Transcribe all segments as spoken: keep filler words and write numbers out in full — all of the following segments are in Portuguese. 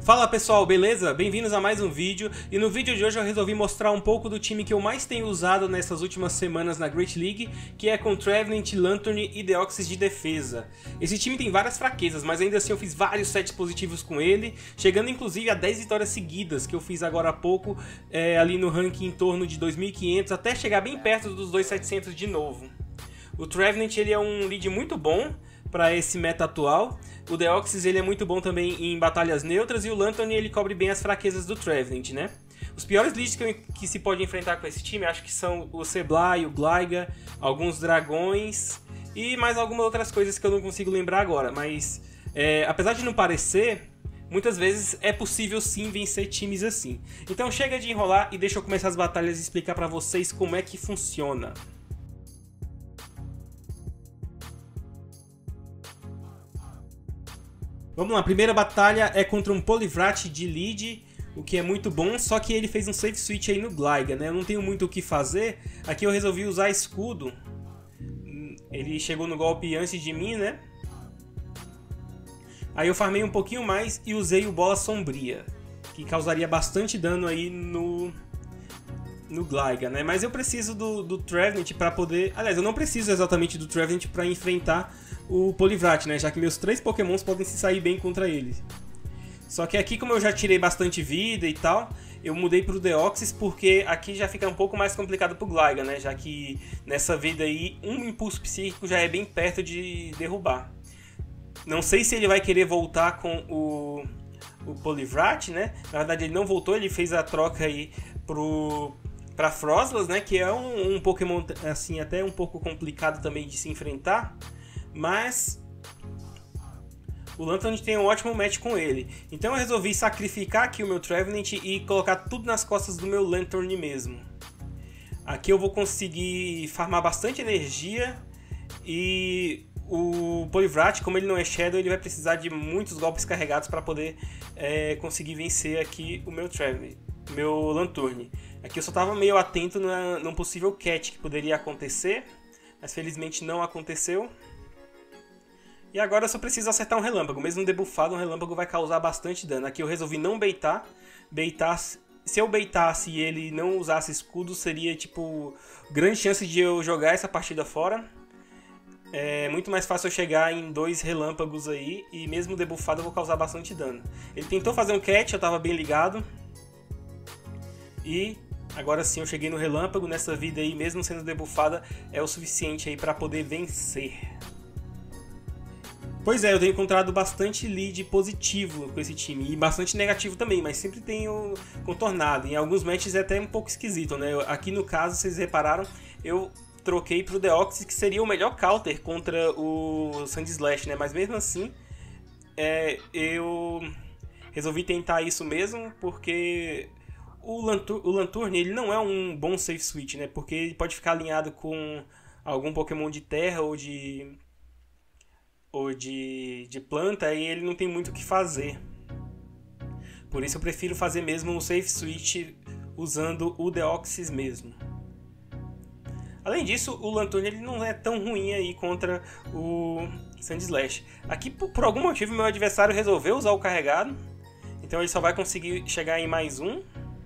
Fala pessoal, beleza? Bem-vindos a mais um vídeo, e no vídeo de hoje eu resolvi mostrar um pouco do time que eu mais tenho usado nessas últimas semanas na Great League, que é com Trevenant, Lanturn e Deoxys de defesa. Esse time tem várias fraquezas, mas ainda assim eu fiz vários sets positivos com ele, chegando inclusive a dez vitórias seguidas, que eu fiz agora há pouco, é, ali no ranking em torno de dois mil e quinhentos, até chegar bem perto dos dois mil e setecentos de novo. O Trevenant ele é um lead muito bom para esse meta atual. O Deoxys ele é muito bom também em batalhas neutras, e o Lanturn ele cobre bem as fraquezas do Trevenant, né? Os piores leads que, eu, que se pode enfrentar com esse time, acho que são o Seblai, o Gliga, alguns dragões e mais algumas outras coisas que eu não consigo lembrar agora. Mas é, apesar de não parecer, muitas vezes é possível sim vencer times assim. Então chega de enrolar e deixa eu começar as batalhas e explicar para vocês como é que funciona. Vamos lá, a primeira batalha é contra um Polyvrat de lead, o que é muito bom, só que ele fez um safe switch aí no Gliga, né? Eu não tenho muito o que fazer, aqui eu resolvi usar escudo. Ele chegou no golpe antes de mim, né? Aí eu farmei um pouquinho mais e usei o Bola Sombria, que causaria bastante dano aí no, no Gliga, né? Mas eu preciso do, do Trevenant para poder... Aliás, eu não preciso exatamente do Trevenant para enfrentar o Polyvrat, né? Já que meus três pokémons podem se sair bem contra ele. Só que aqui, como eu já tirei bastante vida e tal, eu mudei pro Deoxys, porque aqui já fica um pouco mais complicado pro Gliga, né? Já que nessa vida aí, um impulso psíquico já é bem perto de derrubar. Não sei se ele vai querer voltar com o, o Polyvrat, né? Na verdade ele não voltou, ele fez a troca aí pro... para Froslas, né, que é um, um Pokémon assim até um pouco complicado também de se enfrentar, mas o Lanturn tem um ótimo match com ele. Então eu resolvi sacrificar aqui o meu Trevenant e colocar tudo nas costas do meu Lanturn mesmo. Aqui eu vou conseguir farmar bastante energia, e o Polyvrat, como ele não é Shadow, ele vai precisar de muitos golpes carregados para poder é, conseguir vencer aqui o meu Trevenant, meu Lanturn. Aqui eu só estava meio atento na, num possível catch que poderia acontecer, mas felizmente não aconteceu. E agora eu só preciso acertar um relâmpago. Mesmo debuffado, um relâmpago vai causar bastante dano. Aqui eu resolvi não baitar. Baitar, se eu baitasse e ele não usasse escudo, seria tipo grande chance de eu jogar essa partida fora. É muito mais fácil eu chegar em dois relâmpagos aí, e mesmo debuffado eu vou causar bastante dano. Ele tentou fazer um catch, eu estava bem ligado. E agora sim eu cheguei no relâmpago. Nessa vida aí, mesmo sendo debuffada, é o suficiente aí para poder vencer. Pois é, eu tenho encontrado bastante lead positivo com esse time, e bastante negativo também, mas sempre tenho contornado. Em alguns matches é até um pouco esquisito, né? Aqui no caso, vocês repararam, eu troquei pro Deoxys, que seria o melhor counter contra o Sandslash, né? Mas mesmo assim, é, eu resolvi tentar isso mesmo, porque o Lanturn, o Lanturn ele não é um bom safe switch, né? Porque ele pode ficar alinhado com algum Pokémon de terra ou de... ou de, de planta, e ele não tem muito o que fazer. Por isso eu prefiro fazer mesmo um safe switch usando o Deoxys mesmo. Além disso, o Lanturn ele não é tão ruim aí contra o Sandslash. Aqui, por, por algum motivo, meu adversário resolveu usar o carregado, então ele só vai conseguir chegar em mais um,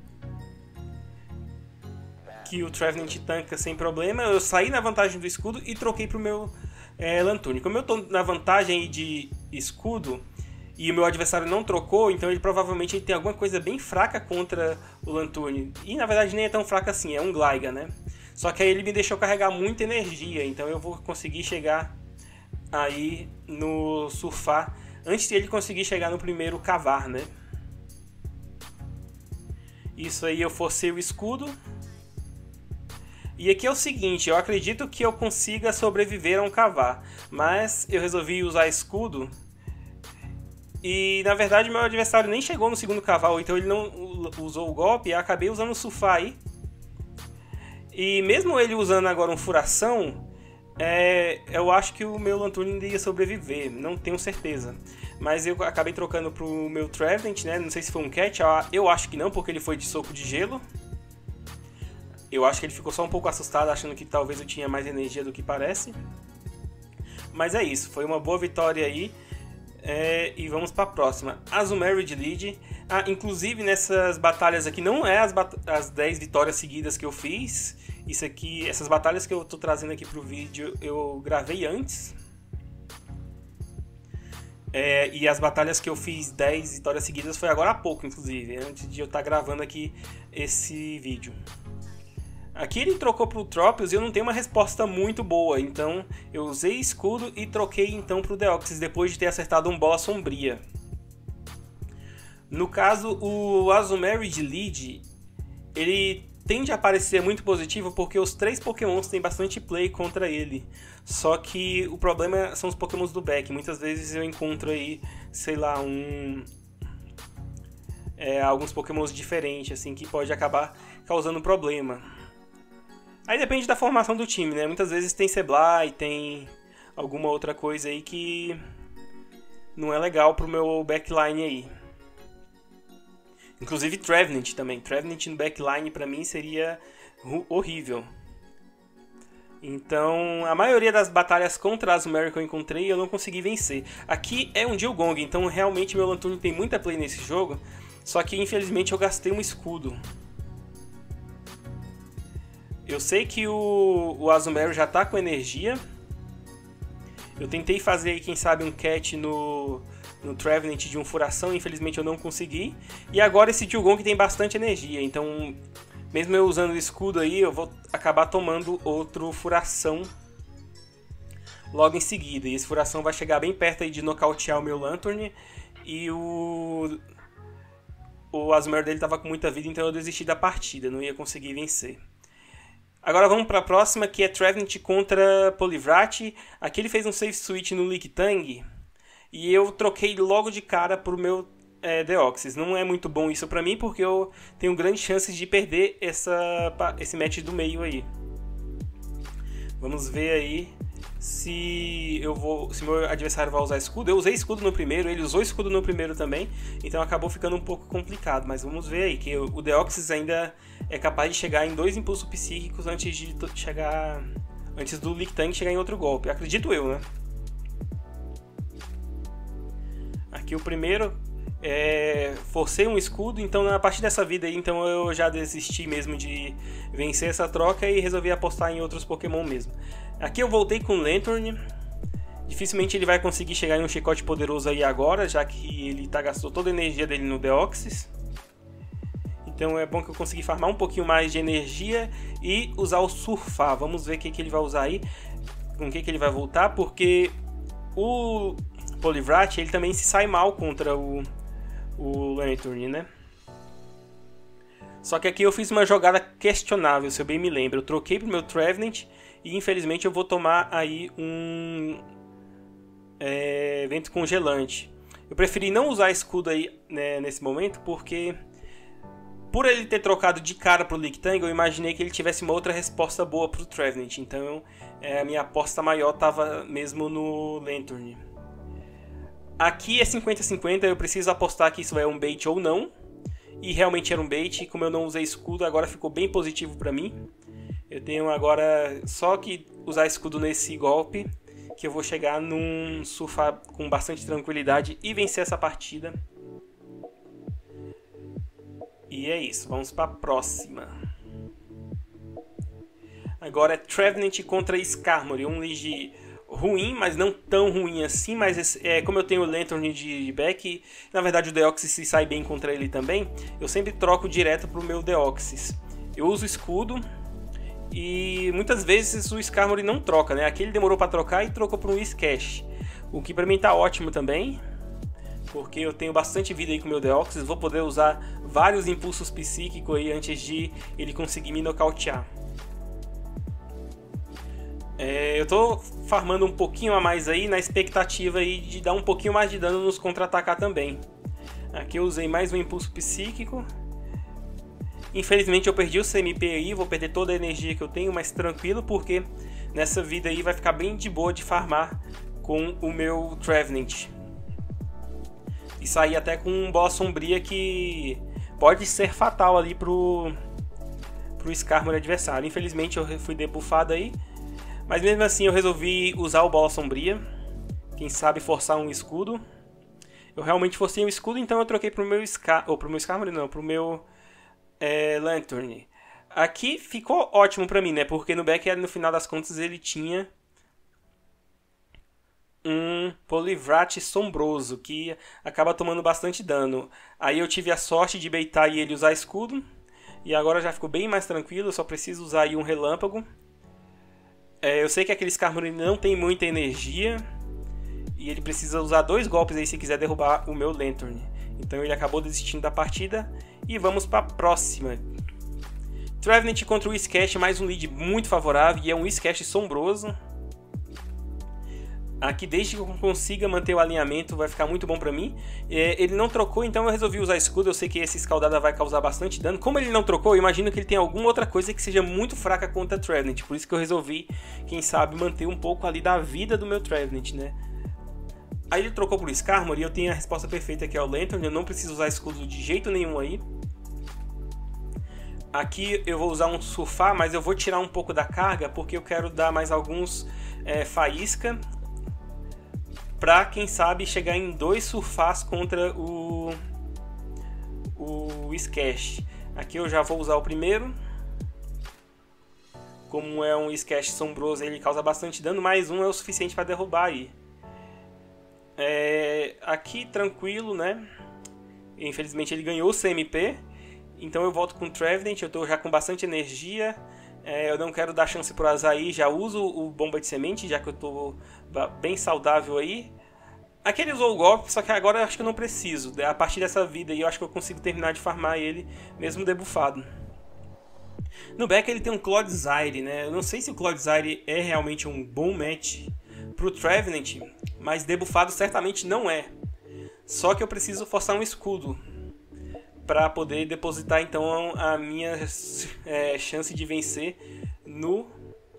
que o Trevenant tanca sem problema. Eu saí na vantagem do escudo e troquei pro meu É, Lanturn. Como eu tô na vantagem de escudo e o meu adversário não trocou, então ele provavelmente ele tem alguma coisa bem fraca contra o Lanturn. E na verdade nem é tão fraca assim, é um Gliga, né? Só que aí ele me deixou carregar muita energia, então eu vou conseguir chegar aí no surfar antes de ele conseguir chegar no primeiro cavar, né? Isso aí eu forcei o escudo. E aqui é o seguinte, eu acredito que eu consiga sobreviver a um cavar, mas eu resolvi usar escudo, e na verdade meu adversário nem chegou no segundo cavar, então ele não usou o golpe, e eu acabei usando o surfar aí. E mesmo ele usando agora um furação, é, eu acho que o meu Lanturn ainda ia sobreviver, não tenho certeza. Mas eu acabei trocando pro meu Trevenant, né? Não sei se foi um catch, eu acho que não, porque ele foi de soco de gelo. Eu acho que ele ficou só um pouco assustado, achando que talvez eu tinha mais energia do que parece. Mas é isso, foi uma boa vitória aí. É, e vamos para a próxima. Azumarill de lead. Ah, inclusive nessas batalhas aqui, não é as, as dez vitórias seguidas que eu fiz. Isso aqui, essas batalhas que eu tô trazendo aqui pro vídeo, eu gravei antes. É, e as batalhas que eu fiz dez vitórias seguidas foi agora há pouco, inclusive, antes de eu estar tá gravando aqui esse vídeo. Aqui ele trocou pro Tropius e eu não tenho uma resposta muito boa, então eu usei escudo e troquei então pro Deoxys depois de ter acertado um bola sombria. No caso, o Azumarill de lead, ele tende a aparecer muito positivo porque os três Pokémons têm bastante play contra ele. Só que o problema são os Pokémons do back. Muitas vezes eu encontro aí, sei lá, um... É, alguns Pokémons diferentes, assim, que pode acabar causando problema. Aí depende da formação do time, né? Muitas vezes tem Sableye, tem alguma outra coisa aí que não é legal pro meu backline aí. Inclusive Trevenant também. Trevenant no backline pra mim seria horrível. Então, a maioria das batalhas contra as Azumarill que eu encontrei, eu não consegui vencer. Aqui é um Dewgong, então realmente meu Lanturn tem muita play nesse jogo. Só que infelizmente eu gastei um escudo. Eu sei que o, o Azumarill já tá com energia. Eu tentei fazer aí, quem sabe, um catch no, no Trevenant de um furação, infelizmente eu não consegui. E agora esse Dewgong tem bastante energia, então mesmo eu usando o escudo aí, eu vou acabar tomando outro furação logo em seguida. E esse furação vai chegar bem perto aí de nocautear o meu Lanturn. E o, o Azumarill dele tava com muita vida, então eu desisti da partida, não ia conseguir vencer. Agora vamos para a próxima, que é Trevenant contra Poliwrath. Aqui ele fez um safe switch no Lickitung e eu troquei logo de cara para o meu é, Deoxys. Não é muito bom isso para mim, porque eu tenho grandes chances de perder essa, esse match do meio aí. Vamos ver aí se eu vou, se meu adversário vai usar escudo. Eu usei escudo no primeiro, ele usou escudo no primeiro também, então acabou ficando um pouco complicado. Mas vamos ver aí, que o Deoxys ainda é capaz de chegar em dois impulsos psíquicos antes de chegar, antes do Lickitung chegar em outro golpe. Acredito eu, né? Aqui o primeiro, é, forcei um escudo, então a partir dessa vida aí, então eu já desisti mesmo de vencer essa troca e resolvi apostar em outros Pokémon mesmo. Aqui eu voltei com o Lanturn. Dificilmente ele vai conseguir chegar em um chicote poderoso aí agora, já que ele tá, gastou toda a energia dele no Deoxys. Então é bom que eu consegui farmar um pouquinho mais de energia e usar o Surfar. Vamos ver o que, que ele vai usar aí, com o que, que ele vai voltar, porque o Poliwrath ele também se sai mal contra o, o Lanturn, né? Só que aqui eu fiz uma jogada questionável, se eu bem me lembro. Eu troquei pro meu Trevenant e infelizmente eu vou tomar aí um é, vento congelante. Eu preferi não usar escudo aí, né, nesse momento, porque por ele ter trocado de cara pro Lickitung, eu imaginei que ele tivesse uma outra resposta boa pro Trevenant. Então é, a minha aposta maior estava mesmo no Lanturn. Aqui é cinquenta a cinquenta, eu preciso apostar que isso é um bait ou não. E realmente era um bait, e como eu não usei escudo, agora ficou bem positivo pra mim. Eu tenho agora só que usar escudo nesse golpe, que eu vou chegar num surfar com bastante tranquilidade e vencer essa partida. E é isso, vamos para a próxima. Agora é Trevenant contra Skarmory, um lead ruim, mas não tão ruim assim, mas é, como eu tenho o Lanturn de back, na verdade o Deoxys se sai bem contra ele também, eu sempre troco direto pro meu Deoxys. Eu uso escudo e muitas vezes o Skarmory não troca, né? Aqui ele demorou para trocar e trocou para um Whiscash, o que para mim tá ótimo também, porque eu tenho bastante vida aí com o meu Deoxys, vou poder usar vários impulsos psíquicos aí antes de ele conseguir me nocautear. É, eu tô farmando um pouquinho a mais aí na expectativa aí de dar um pouquinho mais de dano nos contra-atacar também. Aqui eu usei mais um impulso psíquico. Infelizmente eu perdi o C M P aí, vou perder toda a energia que eu tenho, mas tranquilo, porque nessa vida aí vai ficar bem de boa de farmar com o meu Trevenant. E sair até com um bola sombria que pode ser fatal ali pro, pro Skarmory adversário. Infelizmente eu fui debuffado aí. Mas mesmo assim eu resolvi usar o bola sombria. Quem sabe forçar um escudo. Eu realmente forcei o escudo, então eu troquei pro meu Scar... Ou pro meu Skarmory não, pro meu é, Lanturn. Aqui ficou ótimo pra mim, né? Porque no back, no final das contas, ele tinha um Poliwrath sombroso, que acaba tomando bastante dano. Aí eu tive a sorte de baitar e ele usar escudo. E agora já ficou bem mais tranquilo, eu só preciso usar aí um relâmpago. É, eu sei que aquele Skarmory não tem muita energia. E ele precisa usar dois golpes aí se quiser derrubar o meu Lanturn. Então ele acabou desistindo da partida. E vamos para a próxima. Trevenant contra o Whiscash, mais um lead muito favorável. E é um Whiscash sombroso. Aqui, desde que eu consiga manter o alinhamento, vai ficar muito bom pra mim. É, ele não trocou, então eu resolvi usar escudo. Eu sei que esse escaldada vai causar bastante dano. Como ele não trocou, eu imagino que ele tem alguma outra coisa que seja muito fraca contra Trevenant. Por isso que eu resolvi, quem sabe, manter um pouco ali da vida do meu Trevenant, né? Aí ele trocou por Skarmory e eu tenho a resposta perfeita, que é o Lanturn. Eu não preciso usar escudo de jeito nenhum aí. Aqui eu vou usar um surfar, mas eu vou tirar um pouco da carga, porque eu quero dar mais alguns é, faísca. Pra, quem sabe, chegar em dois surfars contra o, o Whiscash. Aqui eu já vou usar o primeiro. Como é um Whiscash sombroso, ele causa bastante dano, mas um é o suficiente para derrubar aí. É, aqui tranquilo, né? Infelizmente ele ganhou o C M P. Então eu volto com o Trevenant, eu estou já com bastante energia. É, eu não quero dar chance pro Azaí, já uso o bomba de semente, já que eu estou bem saudável aí. Aqui ele usou o golpe, só que agora eu acho que eu não preciso. A partir dessa vida aí eu acho que eu consigo terminar de farmar ele, mesmo debuffado. No back ele tem um Clodsire, né? Eu não sei se o Clodsire é realmente um bom match pro Trevenant, mas debuffado certamente não é. Só que eu preciso forçar um escudo para poder depositar então a minha é, chance de vencer no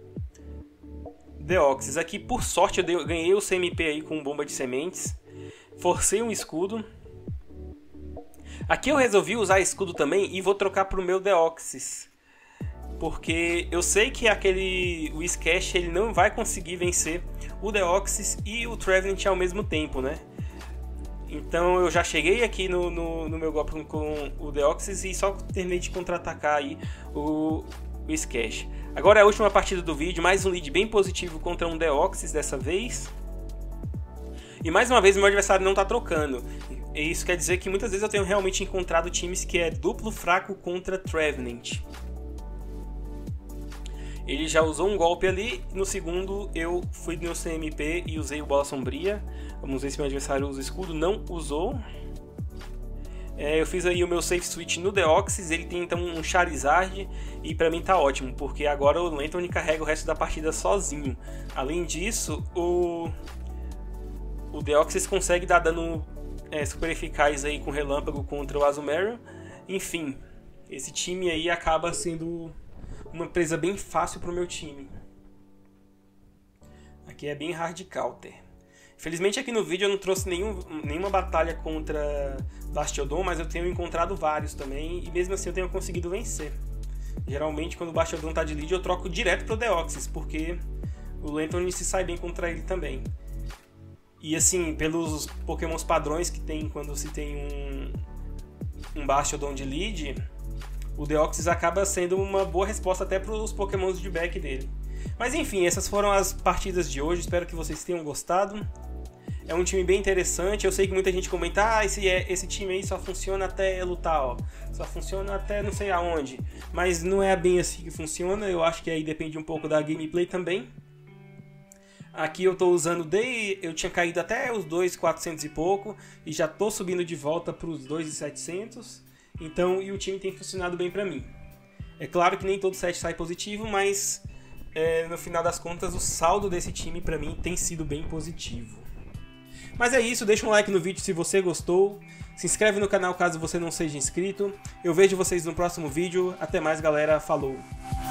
Deoxys. Aqui por sorte eu dei, ganhei o C M P aí com bomba de sementes. Forcei um escudo. Aqui eu resolvi usar escudo também e vou trocar para o meu Deoxys. Porque eu sei que aquele Whiscash ele não vai conseguir vencer o Deoxys e o Trevenant ao mesmo tempo, né? Então eu já cheguei aqui no, no, no meu golpe com o Deoxys e só terminei de contra-atacar aí o Whiscash. Agora é a última partida do vídeo, mais um lead bem positivo contra um Deoxys dessa vez. E mais uma vez meu adversário não está trocando. E isso quer dizer que muitas vezes eu tenho realmente encontrado times que é duplo fraco contra Trevenant. Ele já usou um golpe ali, no segundo eu fui no C M P e usei o Bola Sombria. Vamos ver se meu adversário usa escudo, não usou. É, eu fiz aí o meu safe switch no Deoxys, ele tem então um Charizard e pra mim tá ótimo, porque agora o Lanturn carrega o resto da partida sozinho. Além disso, o, o Deoxys consegue dar dano é, super eficaz aí com Relâmpago contra o Azumarill. Enfim, esse time aí acaba sendo uma presa bem fácil pro meu time. Aqui é bem hard counter. Felizmente aqui no vídeo eu não trouxe nenhum, nenhuma batalha contra Bastiodon, mas eu tenho encontrado vários também, e mesmo assim eu tenho conseguido vencer. Geralmente quando o Bastiodon tá de lead eu troco direto pro Deoxys, porque o Lanturn se sai bem contra ele também. E assim, pelos Pokémons padrões que tem quando se tem um, um Bastiodon de lead, o Deoxys acaba sendo uma boa resposta até para os Pokémons de back dele. Mas enfim, essas foram as partidas de hoje, espero que vocês tenham gostado. É um time bem interessante, eu sei que muita gente comenta, ah, esse, esse time aí só funciona até lutar, ó. Só funciona até não sei aonde. Mas não é bem assim que funciona, eu acho que aí depende um pouco da gameplay também. Aqui eu estou usando, de, eu tinha caído até os dois mil e quatrocentos e pouco, e já estou subindo de volta para os dois mil e setecentos. Então, e o time tem funcionado bem pra mim. É claro que nem todo set sai positivo, mas é, no final das contas o saldo desse time pra mim tem sido bem positivo. Mas é isso, deixa um like no vídeo se você gostou, se inscreve no canal caso você não seja inscrito. Eu vejo vocês no próximo vídeo, até mais galera, falou!